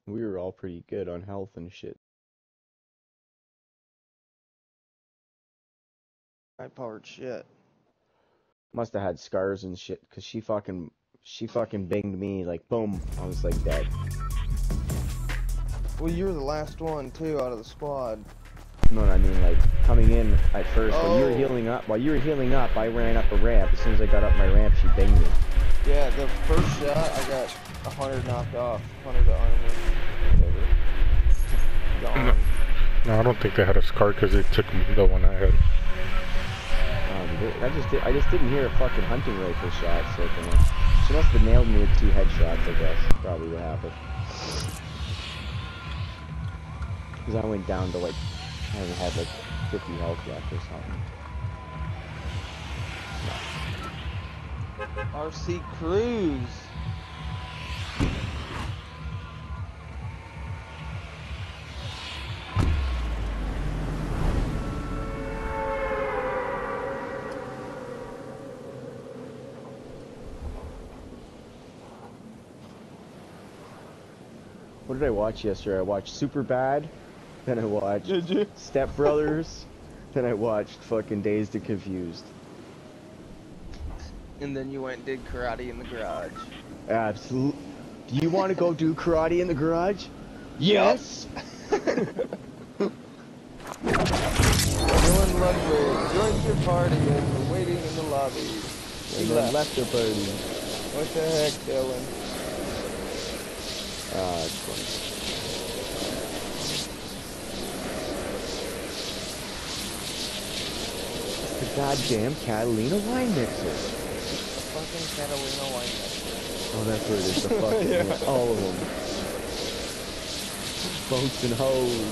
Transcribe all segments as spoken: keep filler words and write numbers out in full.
We were all pretty good on health and shit. High-powered shit. Must have had scars and shit, cause she fucking, she fucking binged me like boom. I was like dead. Well, you were the last one too out of the squad. No, I mean like coming in at first. Oh. While you were healing up, while you were healing up, I ran up a ramp. As soon as I got up my ramp, she binged me. Yeah, the first shot I got a hundred knocked off, hundred to armor, whatever. Gone. No, I don't think they had a scar because they took the one I had. Um, I just did, I just didn't hear a fucking hunting rifle shot, so you know, she must have nailed me with two headshots. I guess probably what happened. Because I went down to like, I only had like fifty health left or something. R C Cruise. What did I watch yesterday? I watched Superbad, then I watched Did you? Step Brothers, then I watched fucking Dazed and Confused. And then you went and did karate in the garage. Absolutely. Do you want to go do karate in the garage? Yes! Dylan Ludwig joined your party and we're waiting in the lobby. He And then left the party. What the heck, Dylan? Ah, it's funny. The goddamn Catalina wine mixer. Fucking Catalina wine mixer. Oh, that's what it is. The fucking Yeah. all of them. Boats and hoes.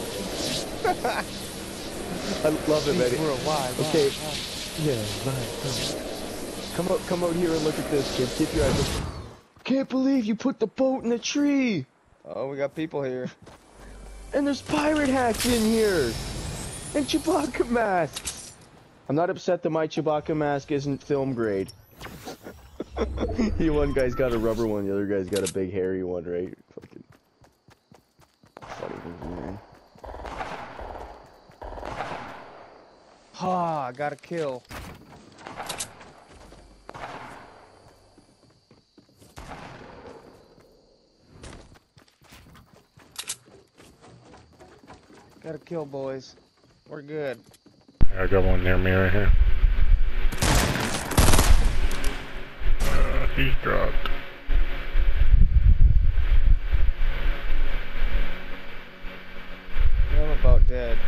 I love it, man. We're alive. Okay. Wow, Yeah, right. Come out, come out here and look at this, kid. Keep your eyes open. Can't believe you put the boat in the tree. wow. Oh, we got people here. And there's pirate hats in here. And Chewbacca masks. I'm not upset that my Chewbacca mask isn't film grade. The one guy's got a rubber one, the other guy's got a big hairy one, right? Fucking funny things, man. Ha, got a kill. Got a kill, boys. We're good. I got one near me right here. Uh, he's dropped. I'm about dead.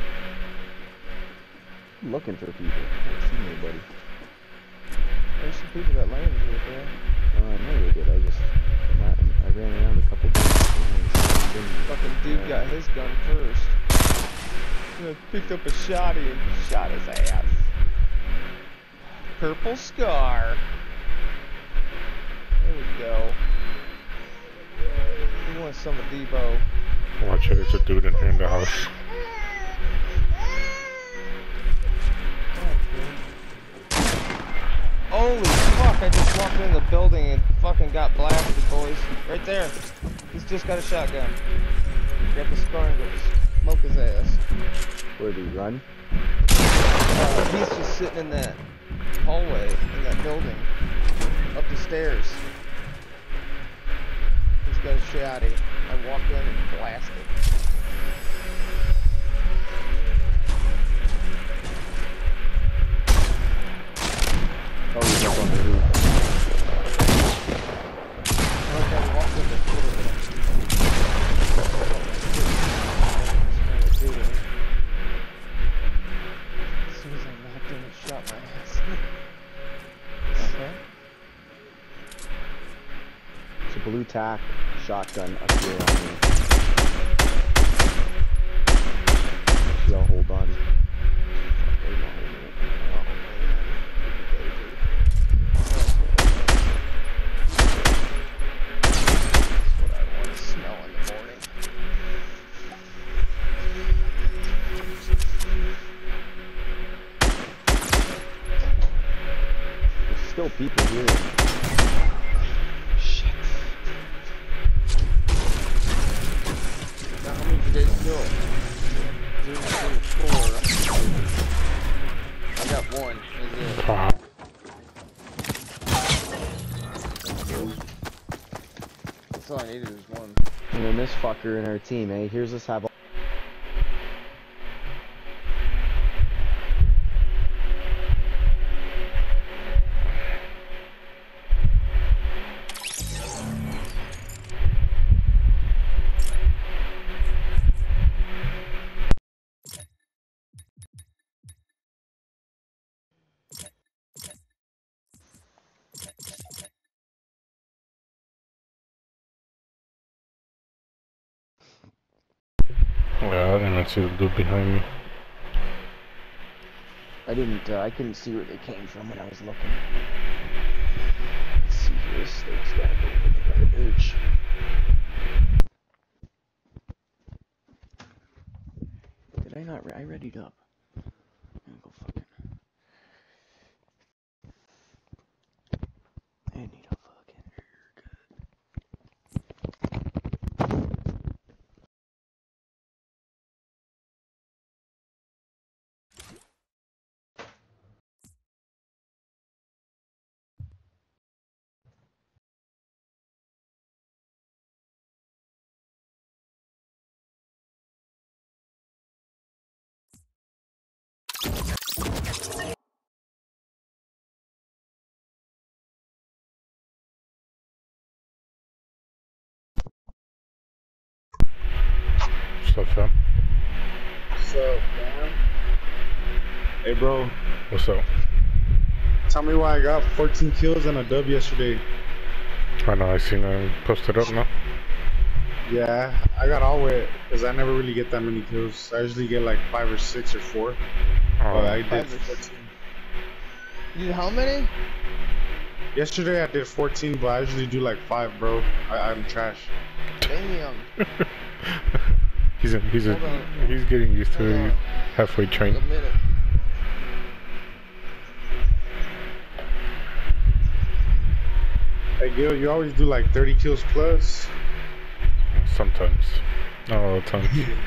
I'm looking for people. I don't see anybody. There's some people that landed right there. Uh, I know they did. I just, I ran around a couple times. Fucking dude got his gun first. I picked up a shotty and shot his ass. Purple scar. There we go. He wants some of Debo. Watch it, there's a dude in here in the house. Holy fuck, I just walked in the building and fucking got blasted, boys. Right there. He's just got a shotgun. Grab the scar and go smoke his ass. Where did he run? Uh, he's just sitting in that hallway in that building. Up the stairs. He's got a shotty. I walked in and blasted. Oh, he's up on the roof. Like I walked in the foot of it. As soon as I walked in, it shot my ass. Okay. It's a blue tack shotgun up here on me. Actually, I'll hold on. Wait, not holding it. Oh, man. That's what I want to smell in the morning. There's still people here. Shit. didn't kill it. Zero, zero, four. I got one. That's it. Pop. That's all I needed was one. And then this fucker in our team, eh? Here's us have. Yeah, I didn't see the dude behind me. I didn't. Uh, I couldn't see where they came from when I was looking. Let's see here. This thing's gotta go over the garbage. Did I not? Re I readied up. I'm gonna go fucking. I need a fucking haircut. What's up, fam? What's up, man? Hey, bro. What's up? Tell me why I got fourteen kills and a dub yesterday. I know, I seen him posted up now. Yeah, I got all wet because I never really get that many kills. I usually get like five or six or four. Oh, But I did Five or fourteen. You did how many? Yesterday I did fourteen, but I usually do like five, bro. I, I'm trash. Damn. he's a, he's a, Hold on. he's getting used to Hold it. on. Halfway Wait train. a minute. Hey, Gil, you always do like thirty kills plus. Sometimes, not all the time.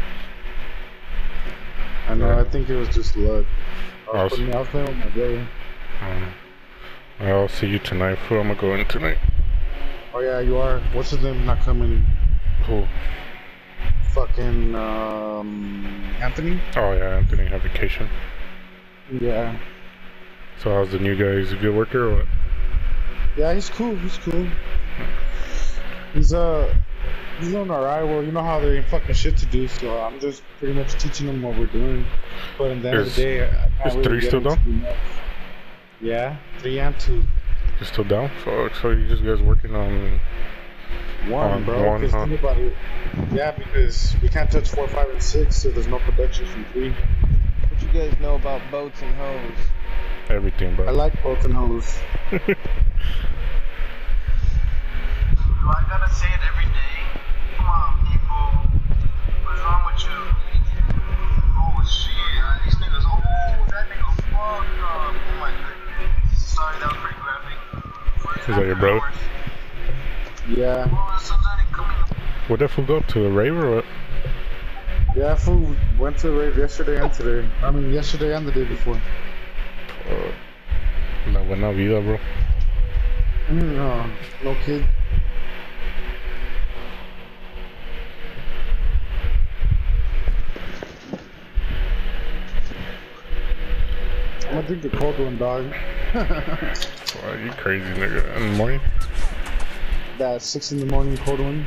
I know. Yeah. I think it was just luck. I I was, was- putting, I was playing with my brother. Um, I'll see you tonight. Fool, I'm gonna go in tonight. Oh yeah, you are. What's his name? Not coming. Who? Fucking um, Anthony. Oh yeah, Anthony have vacation. Yeah. So how's the new guy? Is he a good worker or what? Yeah, he's cool. He's cool. He's uh, he's doing alright. Well, you know how there ain't fucking shit to do, so I'm just pretty much teaching him what we're doing. But at the end of Is- the day, I can't is really three get still him to down? do much. Yeah, three and two. You still down? Fuck, so you just guys working on One, On bro. one, 'Cause huh? think about it. Yeah, because we can't touch four, five, and six, so there's no production from three. What you guys know about boats and hoes? everything, bro. I like both and hose. Do I gotta say it every day? Come on, people. What's wrong with you? Oh shit, these niggas. Oh, that nigga fucked up. Oh my goodness. Sorry, that was pretty graphic. Is that your bro? Yeah. Oh, somebody coming. Would that fool go up to a rave or what? Yeah, food went to the rave yesterday and today. I mean, yesterday and the day before. Uh, La buena vida, bro. No, no kid. I'm gonna drink the cold one, dog. Wow, you crazy nigga. In the morning? That six in the morning cold one.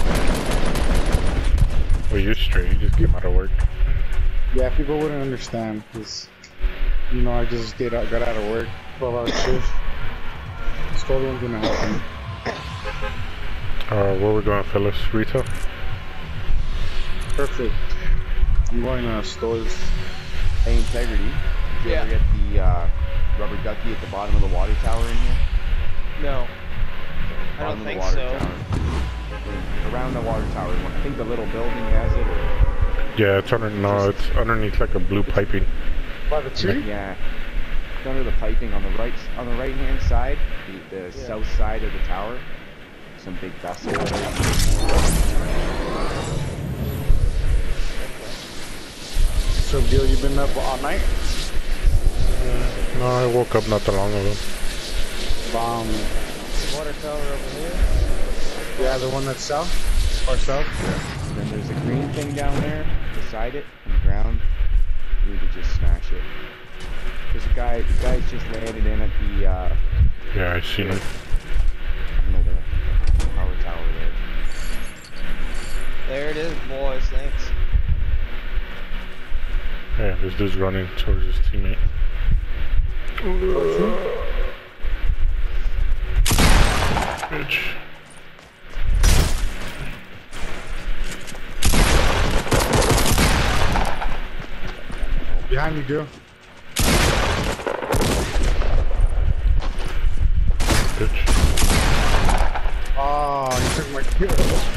Well, you're straight. You just came out of work. Yeah, people wouldn't understand because, you know, I just get out, got out of work, twelve hour shift. This cold one's gonna help me. Uh, where we going, fellas? Retail? Perfect. I'm going to stores. Hey, Integrity. Did you Yeah. ever get the uh, rubber ducky at the bottom of the water tower in here? No. I Bottom don't of the think water so. tower. Around the water tower. I think the little building has it. Or... Yeah, it's under. No, it's underneath like a blue piping. By the tree? Yeah. It's under the piping on the right on the right hand side, the, the Yeah. south side of the tower. Some big vessel. up, Gil? You been up all night? No, I woke up not that long ago. Bomb. Water tower over here. Yeah, the one that's south? Or south? Then there's a green thing down there beside it on the ground. We need to just smash it. There's a guy, the guy's just landed in at the, uh, Yeah, I seen him. I don't know, the power tower there. There it is, boys. Thanks. Yeah, this dude's running towards his teammate. Bitch. Behind you, Gil. Bitch. Oh, you took my kill.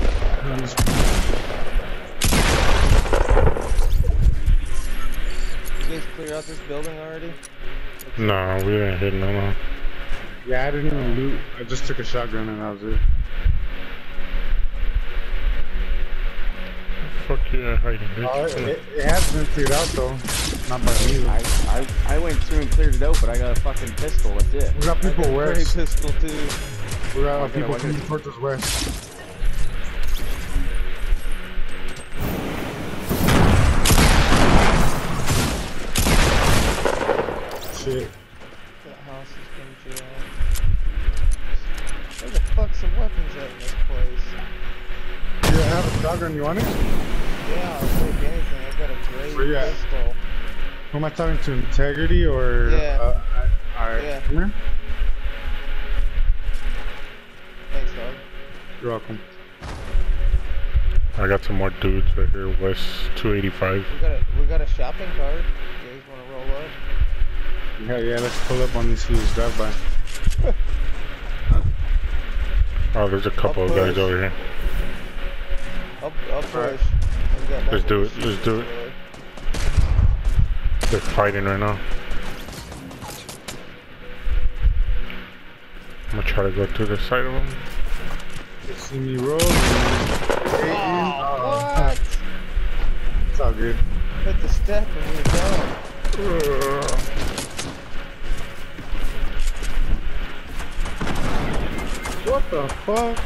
You guys clear out this building already? Nah, we didn't hit no more. Yeah, I didn't even loot. I just took a shotgun and that was it. Fuck yeah, hiding bitch. Oh, it, it, it has been cleared out though. Not by me. though. I, I, I went through and cleared it out, but I got a fucking pistol, that's it. We got people I got a west. gray pistol too. We got Okay, people what coming is- towards us west. Shit. That house has been jammed. Where the fuck's the weapons at in this place? Do you have a shotgun? You want it? Yeah, I'll take anything. I've got a gray Where you at? pistol. Who am I talking to? Integrity or? Yeah. Uh, I, alright. Yeah. Come here. Thanks, dog. You're welcome. I got some more dudes right here, west two eighty-five. We got a we got a shopping cart. You guys wanna roll up? Yeah, yeah. Let's pull up on these fools. Drive by. Oh, there's a couple I'll of guys push. over here. Up up Alright. push. We got Let's nothing do to it, shoot let's do it. really. They're fighting right now. I'm gonna try to go through the side of them. You see me roll. Oh, what? It's all good. Hit the step and we're done. What the fuck?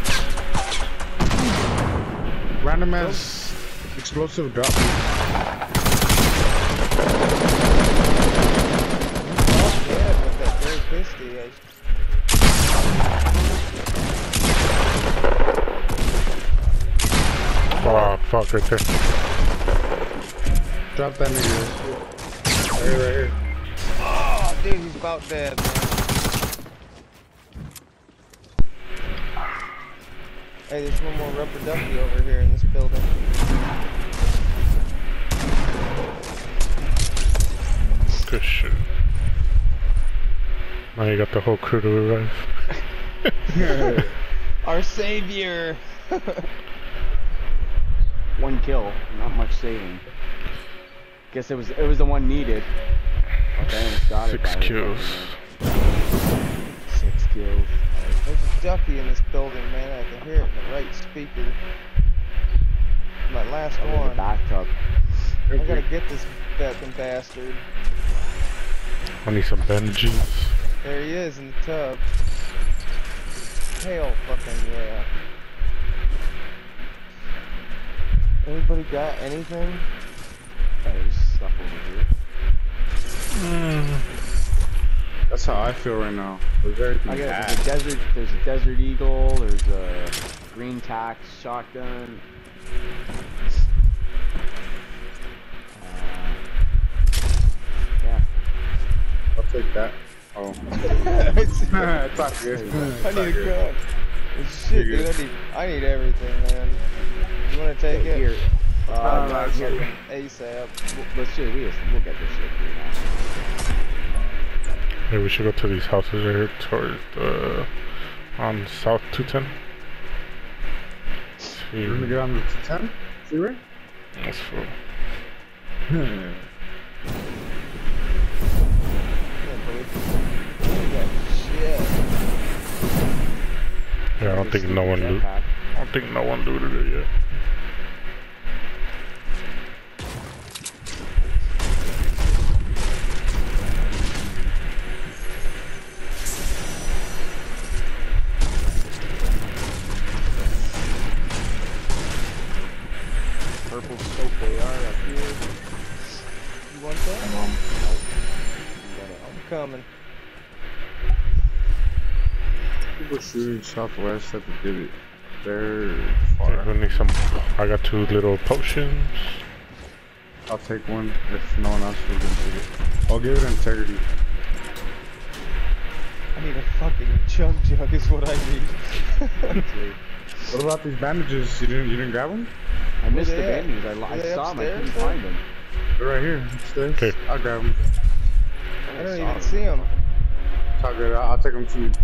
Random ass explosive drop. Oh yeah, with that gray pisty. I Oh, fuck, right there. Drop that nigga. Right here, right here. Oh, dude, he's about dead, man. Hey, there's one more rubber ducky over here in this building. Good shit. Now you got the whole crew to revive. Our savior! One kill, not much saving. Guess it was, it was the one needed. Okay, I almost got it. Six by the kills. fucking- Six kills. There's a ducky in this building, man. I can hear it in the right speaker. My last That was one. a bathtub. I gotta get this fucking bastard. I need some bandages. There he is in the tub. Hell fucking yeah. Anybody got anything? Uh, There's stuff over here. That's how I feel right now. There's everything I got bad. there's a desert. There's a Desert Eagle. There's a green tax shotgun. Uh, yeah. I'll take that. Oh. It's- It's all good. I need a gun. Shit, You're dude, I need, I need everything, man. You wanna take Okay, it? here. Uh, Uh, no, that's here. Fucking ASAP. Let's do this. We'll get this shit here now. Maybe we should go to these houses right here towards the on South two ten. See, You're gonna get on the ten? See right? that's full. Yeah, buddy. You got shit. Yeah, I don't think no one loot. Jetpack. I don't think no one looted it yet. coming. People shooting southwest at the divot. They're Okay, far. we need some. I got two little potions. I'll take one if no one else will take it. I'll give it integrity. I need a fucking chug jug is what I need. What about these bandages? You didn't you didn't grab them? I missed the they at? bandages. I, lo- Were I they saw them. I couldn't upstairs, find them. They're right here upstairs. Okay. I'll grab them. I don't even see them. It's all good. I'll, I'll take them to you.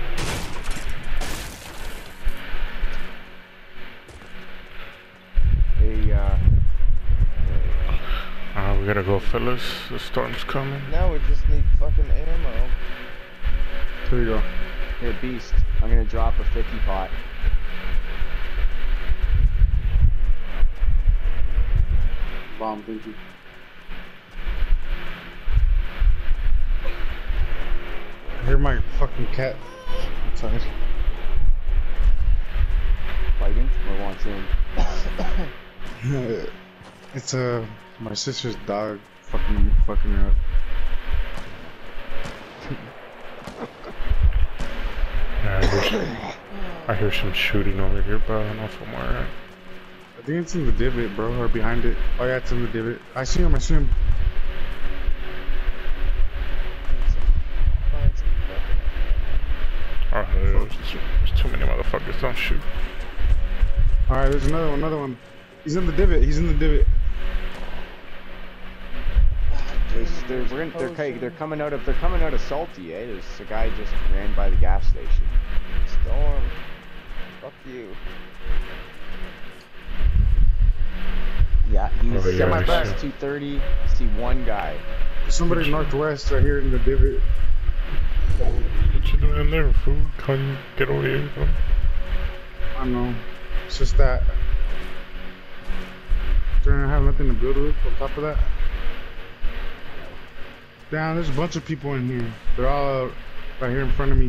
Hey, uh, Uh, we gotta go, fellas. The storm's coming. Now we just need fucking ammo. Here you go. here, Beast. I'm gonna drop a fifty pot. Bomb, thank you. I hear my fucking cat outside. Fighting or watching? It's uh my sister's dog fucking fucking her up. Yeah, I hear, some, I hear some shooting over here, but I don't know from where. I think it's in the divot, bro, or behind it. Oh yeah, it's in the divot. I see him, I see him. Find some fucking Oh, there's, there's too many motherfuckers. Don't shoot. Alright, there's another one, another one. He's in the divot, he's in the divot. There's, there's, we're gonna, they're, ki- they're coming out of, they're coming out of Salty, eh? There's a guy just ran by the gas station. storm. Fuck you. Yeah, he's Oh, yeah, semi I fast see. two thirty. I see one guy. There's somebody northwest right here in the divot. What you doing there, fool? Can you get over here? Bro? I don't know. It's just that. Don't have nothing to build with on top of that. Damn, there's a bunch of people in here. They're all uh, right here in front of me.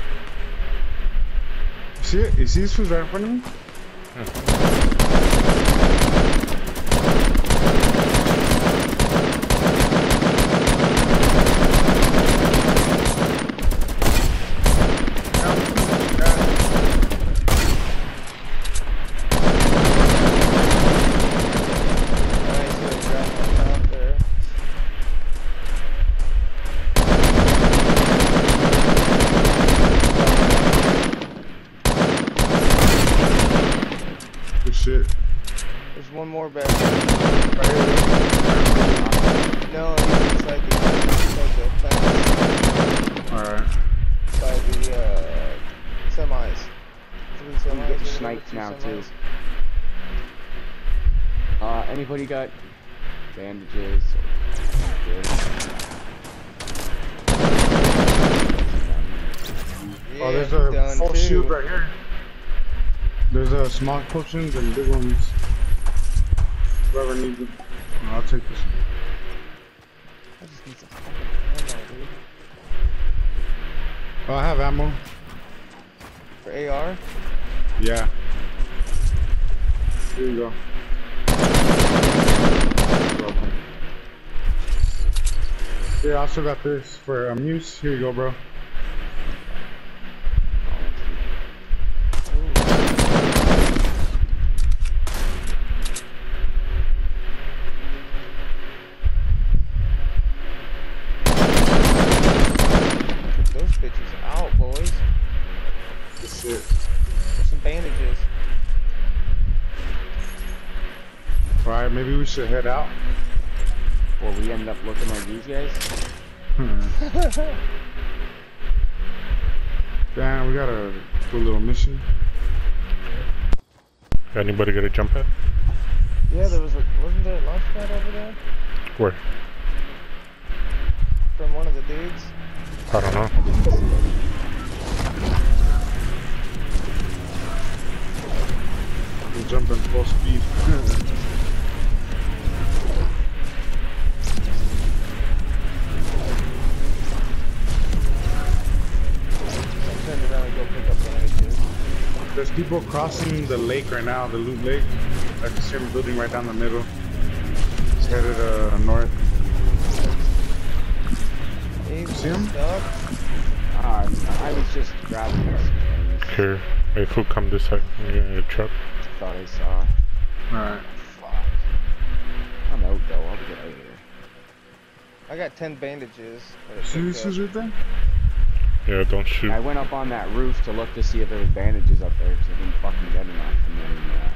You see it? You see this one's right in front of me? Nice little grapple out there. Good shit. There's one more back. Right here. No, he's inside the, inside the fence. Alright. By the uh, semis. Three semis. getting or whatever, sniped two now, too. semis. Uh, anybody got bandages? Yeah, Oh, there's he's a done full too. shield right here. There's a small potions and big ones. Whoever needs them. I'll take this. I just need some fucking ammo, dude. Oh, I have ammo. For A R? Yeah. Here you go. Welcome. Here, I also got this for um, use. Here you go, bro. Those bitches out, boys. Good shit. There's some bandages. Alright, maybe we should head out. Or we end up looking like these guys? Damn, we got a cool little mission. Anybody got a jump pad? Yeah, there was a, wasn't there a launch pad over there? Where? From one of the dudes? I don't know. We're jumping full speed. I turned around and go pick up bandages. There's people crossing the lake right now, the Loot Lake. I can see them building right down the middle. It's headed uh, north. He's See him? stuck. Uh, I was just grabbing this. Here, if we come this side, we get in the truck. Thought I saw. Alright. Fuck. I'm out though. I'll get out of here. I got ten bandages. but it See took, these uh, two right there? Yeah, don't shoot. I went up on that roof to look to see if there was bandages up there because I didn't fucking get enough. And then, uh,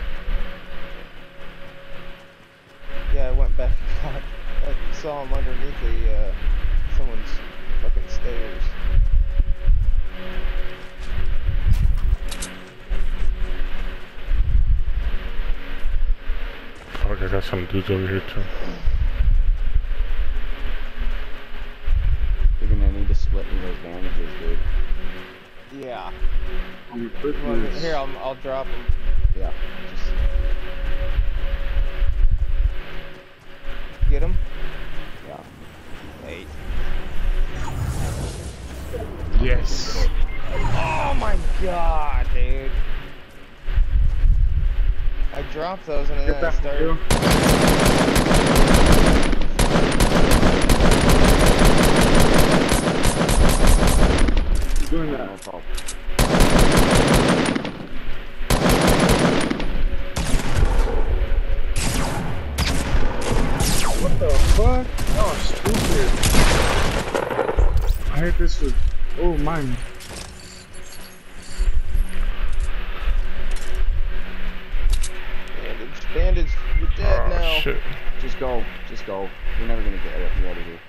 Yeah, I went back and got. I saw him underneath the uh, someone's fucking stairs. Fuck, I got some dudes over here too. you're gonna need to split me those bandages, dude. Yeah. On the You want me- quickness. Here, I'll I'll drop him. Yeah. Just, Get him. yeah. Eight. Yes. Oh my god, dude. I dropped those and then Get I that from started. you. Keep doing No that. problem. What the fuck? Oh, stupid. I hate this with. Oh, mine. Bandage, bandage. You're dead Oh now. shit. Just go. Just go. You're never gonna get it. Get out of here.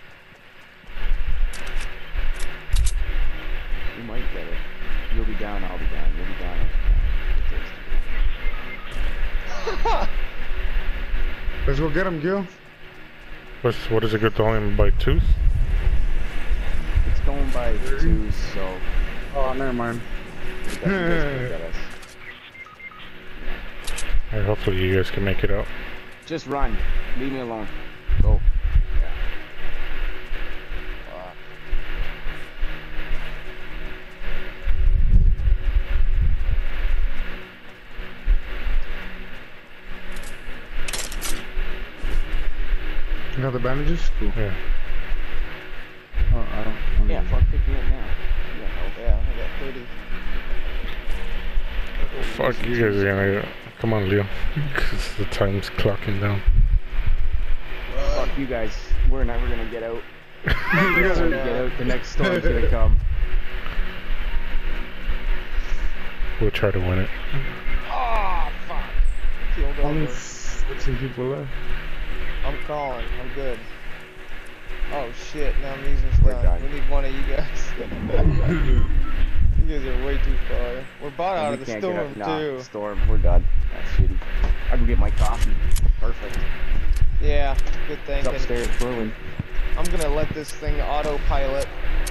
You might get it. You'll be down. I'll be down. You'll be down. I'll be down. Let's go get him, Gil. What's what is it good to only by tooth? It's going by twos, so Oh, never mind. it doesn't just get us. Hey, hopefully you guys can make it out. Just run. Leave me alone. Go. Fuck. You got the bandages? Cool. Yeah. Oh, I don't. I don't Yeah, know. fuck, pick me up now. Yeah, Yeah, I got thirty. Fuck, you guys are gonna come on, Leo, because the time's clocking down. fuck you guys. We're never gonna get out. You guys We're are. gonna get out. The next storm's gonna come. We'll try to win it. Oh, fuck. Killed Only over. fourteen people left. I'm calling. I'm good. Oh shit, now Meason's We're done. done. We need one of you guys. You guys are way too far. We're bought out We of the can't get storm out. Nah, too. storm. We're done. That's shitty. I can get my coffee. Perfect. Yeah, good It's thinking. upstairs brewing. I'm gonna let this thing autopilot.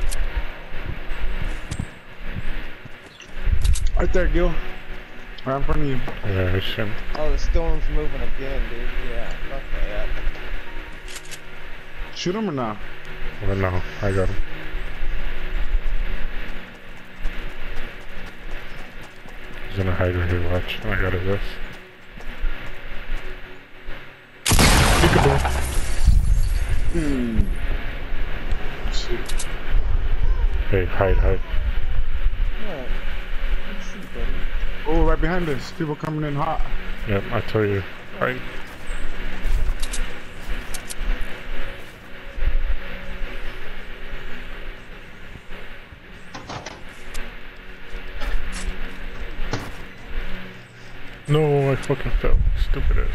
Right there, Gil. Right in front of you. Yeah, I should. Oh, the storm's moving again, dude. Yeah, fuck that. Shoot him or not? Well, no, I got him. He's gonna hide right here, watch. I got his ass. Peekaboo. Hmm. Shit. Hey, hide, hide. What? Let's see, buddy. Oh, right behind us. People coming in hot. Yep, I tell you. Hide. No, I fucking fell. Stupid ass.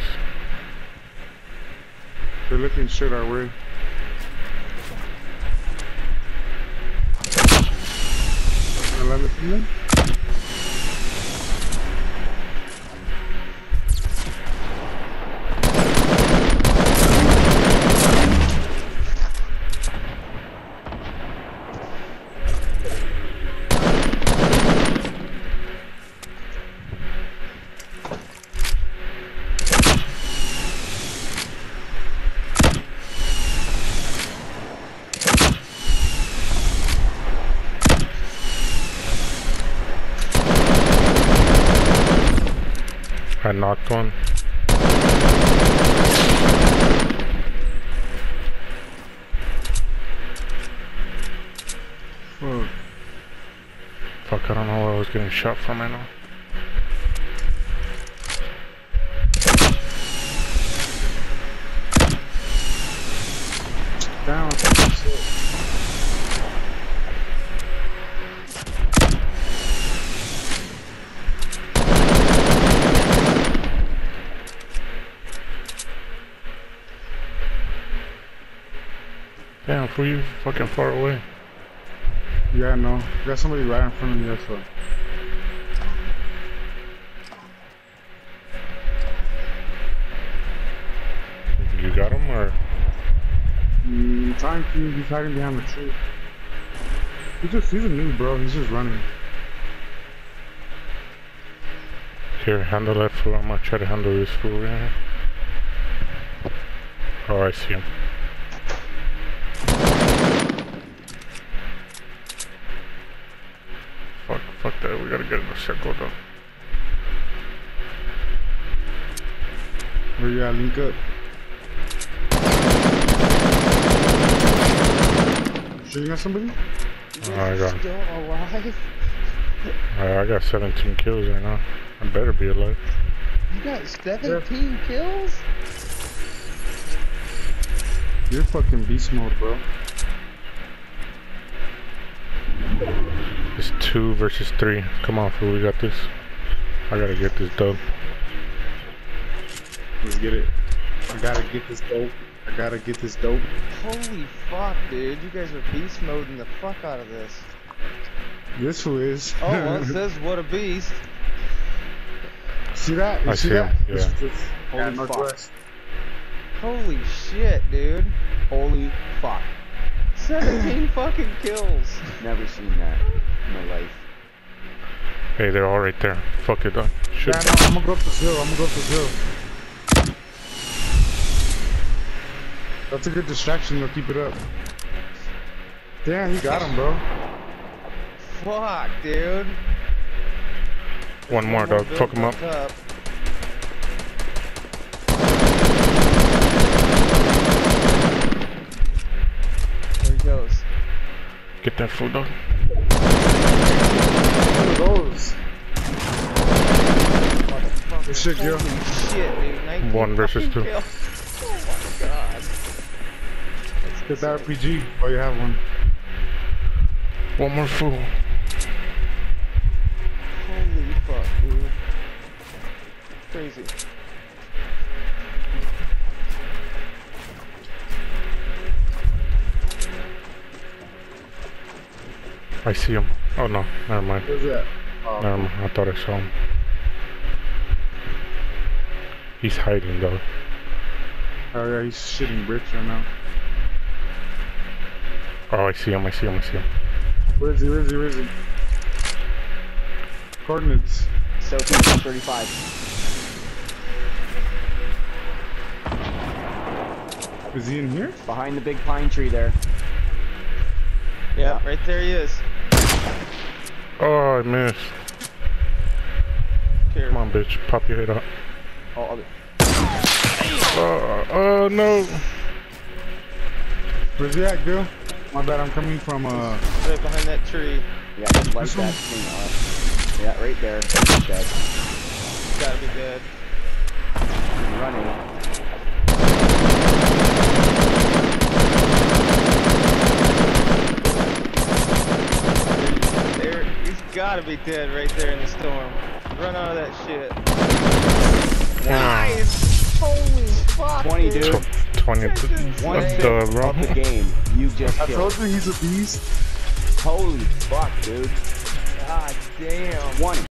They're looking straight our way. Can I land it from them? I knocked one. Fuck, I don't know where I was getting shot from right now. Down. Shit. Damn, fool, you fucking far away. Yeah, I know. Got somebody right in front of me, that's why. You got him, or? Mm, trying to, he's hiding behind the tree. He just, he's a noob, bro. He's just running. Here, handle that fool. I'm gonna try to handle this fool right here. Oh, I see him. Fuck, fuck that. We gotta get in the circle though. Where you at? Link up. Shooting at somebody? Oh, I got, Still alive? uh, I got seventeen kills right now. I better be alive. You got seventeen kills? You're fucking beast mode, bro. It's two versus three. Come on, fool. We got this. I gotta get this dub. Let's get it. I gotta get this dope. I gotta get this dope. Holy fuck, dude. You guys are beast moding the fuck out of this. This who is. Oh, well, it says what a beast. See that? You I see see that? him, yeah. It's just- Holy yeah, fuck. northwest. Holy shit, dude. Holy fuck. seventeen fucking kills. Never seen that in my life. Hey, they're all right there. Fuck it, dog. Shoot. Yeah, no, I'm gonna go up this hill. I'm gonna go up this hill. That's a good distraction. They'll keep it up. Damn, you got him, bro. Fuck, dude. One more, dog. Fuck him up. up. There he goes. Get that fool, dog. One of those. Motherfucker. Good shit, Gil. Holy shit, dude. nineteen One versus fucking two. kills. Oh my god. Get that R P G. Oh, you have one. One more fool. Holy fuck, dude. Crazy. I see him. Oh no, never mind. Where's that? Oh, Never mind. I thought I saw him. He's hiding though. oh yeah, he's shitting bricks right now. Oh, I see him. I see him. I see him. Where is he? Where is he? Where is he? Coordinates. Southeast one thirty-five. Is he in here? Behind the big pine tree there. Yeah, right there he is. Oh, I missed. Here. Come on, bitch. Pop your head up. Oh, I'll be- Oh, oh no. Where's he at, Gil? My bad, I'm coming from, uh... Right behind that tree. Yeah, just light This that one? thing up. Yeah, right there. Dead. Gotta be dead. He's running. There, he's gotta be dead right there in the storm. Run out of that shit. Nice! Holy fuck, twenty, dude. dude. Tw twenty That's of insane. One the fifth bro. of the game. You just I killed. told you he's a beast. Holy fuck, dude. God damn. One.